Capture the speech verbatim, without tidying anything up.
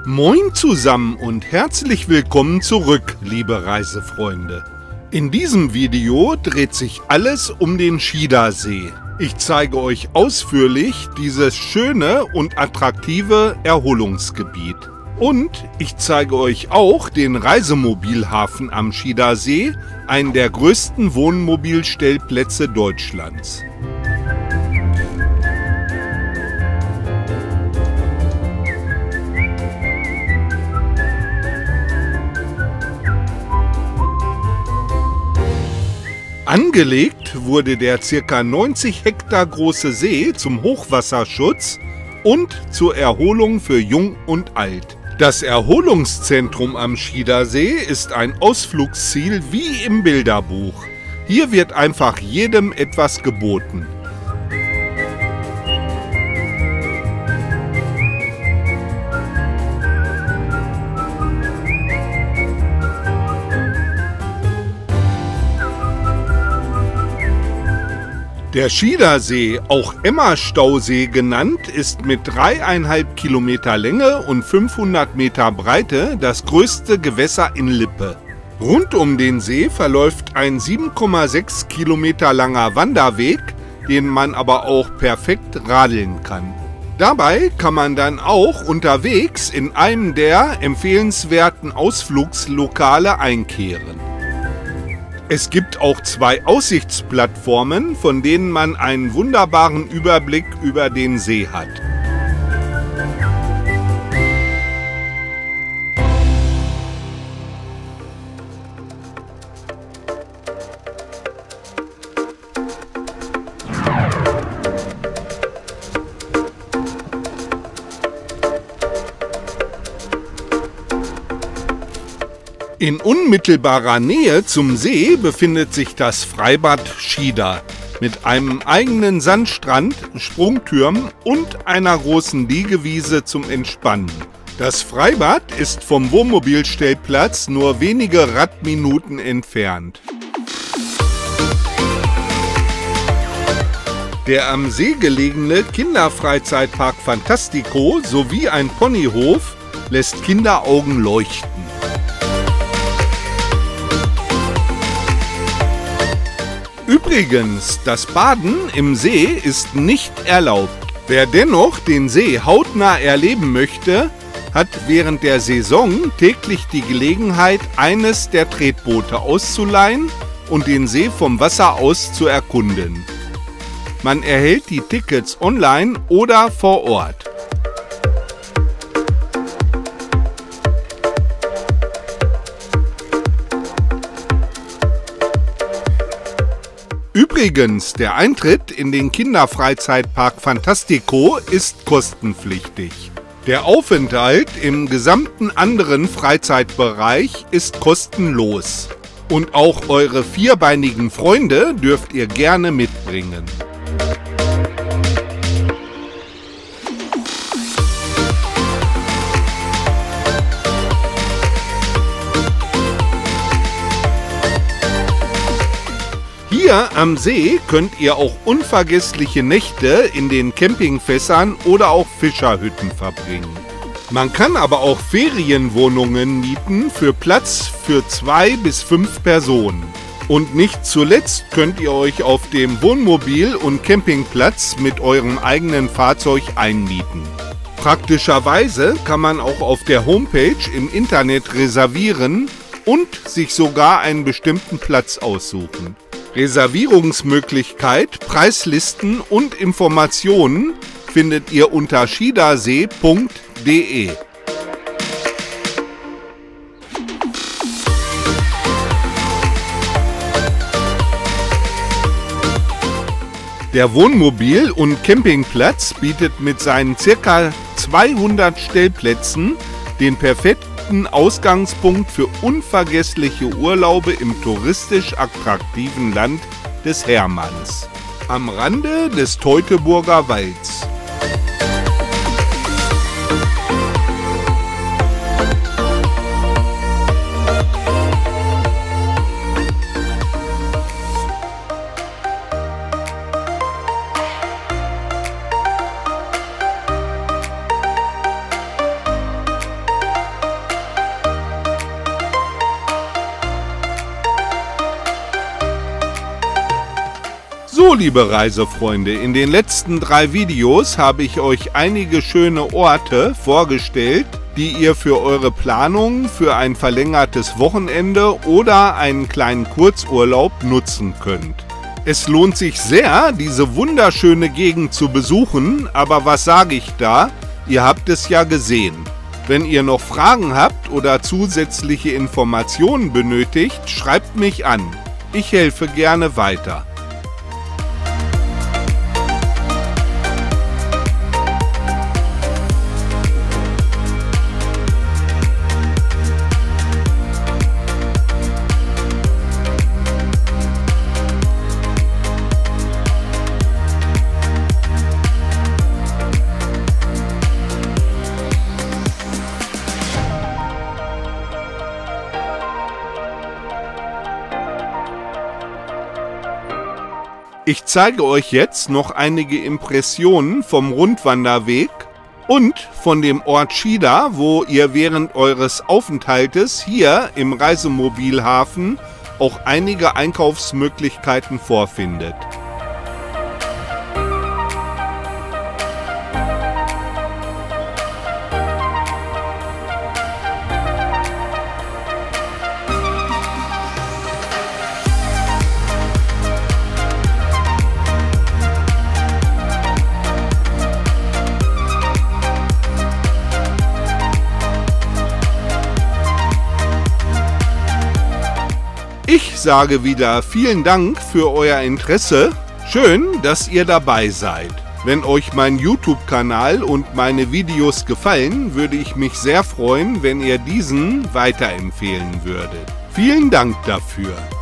Moin zusammen und herzlich willkommen zurück, liebe Reisefreunde. In diesem Video dreht sich alles um den Schiedersee. Ich zeige euch ausführlich dieses schöne und attraktive Erholungsgebiet. Und ich zeige euch auch den Reisemobilhafen am Schiedersee, einen der größten Wohnmobilstellplätze Deutschlands. Angelegt wurde der ca. neunzig Hektar große See zum Hochwasserschutz und zur Erholung für Jung und Alt. Das Erholungszentrum am Schiedersee ist ein Ausflugsziel wie im Bilderbuch. Hier wird einfach jedem etwas geboten. Der Schiedersee, auch Emma-Stausee genannt, ist mit dreieinhalb Kilometer Länge und fünfhundert Meter Breite das größte Gewässer in Lippe. Rund um den See verläuft ein sieben Komma sechs Kilometer langer Wanderweg, den man aber auch perfekt radeln kann. Dabei kann man dann auch unterwegs in einem der empfehlenswerten Ausflugslokale einkehren. Es gibt auch zwei Aussichtsplattformen, von denen man einen wunderbaren Überblick über den See hat. In unmittelbarer Nähe zum See befindet sich das Freibad Schieder mit einem eigenen Sandstrand, Sprungtürmen und einer großen Liegewiese zum Entspannen. Das Freibad ist vom Wohnmobilstellplatz nur wenige Radminuten entfernt. Der am See gelegene Kinderfreizeitpark Fantastico sowie ein Ponyhof lässt Kinderaugen leuchten. Übrigens, das Baden im See ist nicht erlaubt. Wer dennoch den See hautnah erleben möchte, hat während der Saison täglich die Gelegenheit, eines der Tretboote auszuleihen und den See vom Wasser aus zu erkunden. Man erhält die Tickets online oder vor Ort. Übrigens, der Eintritt in den Kinderfreizeitpark Fantastico ist kostenpflichtig. Der Aufenthalt im gesamten anderen Freizeitbereich ist kostenlos. Und auch eure vierbeinigen Freunde dürft ihr gerne mitbringen. Hier am See könnt ihr auch unvergessliche Nächte in den Campingfässern oder auch Fischerhütten verbringen. Man kann aber auch Ferienwohnungen mieten für Platz für zwei bis fünf Personen. Und nicht zuletzt könnt ihr euch auf dem Wohnmobil- und Campingplatz mit eurem eigenen Fahrzeug einmieten. Praktischerweise kann man auch auf der Homepage im Internet reservieren und sich sogar einen bestimmten Platz aussuchen. Reservierungsmöglichkeit, Preislisten und Informationen findet ihr unter schiedersee punkt de. Der Wohnmobil- und Campingplatz bietet mit seinen ca. zweihundert Stellplätzen den perfekten Ausgangspunkt für unvergessliche Urlaube im touristisch attraktiven Land des Hermanns, am Rande des Teutoburger Walds. liebe Reisefreunde, in den letzten drei Videos habe ich euch einige schöne Orte vorgestellt, die ihr für eure Planung für ein verlängertes Wochenende oder einen kleinen Kurzurlaub nutzen könnt. Es lohnt sich sehr, diese wunderschöne Gegend zu besuchen, aber was sage ich da? Ihr habt es ja gesehen. Wenn ihr noch Fragen habt oder zusätzliche Informationen benötigt, schreibt mich an. Ich helfe gerne weiter. Ich zeige euch jetzt noch einige Impressionen vom Rundwanderweg und von dem Ort Schieder, wo ihr während eures Aufenthaltes hier im Reisemobilhafen auch einige Einkaufsmöglichkeiten vorfindet. Ich sage wieder vielen Dank für euer Interesse. Schön, dass ihr dabei seid. Wenn euch mein YouTube-Kanal und meine Videos gefallen, würde ich mich sehr freuen, wenn ihr diesen weiterempfehlen würdet. Vielen Dank dafür.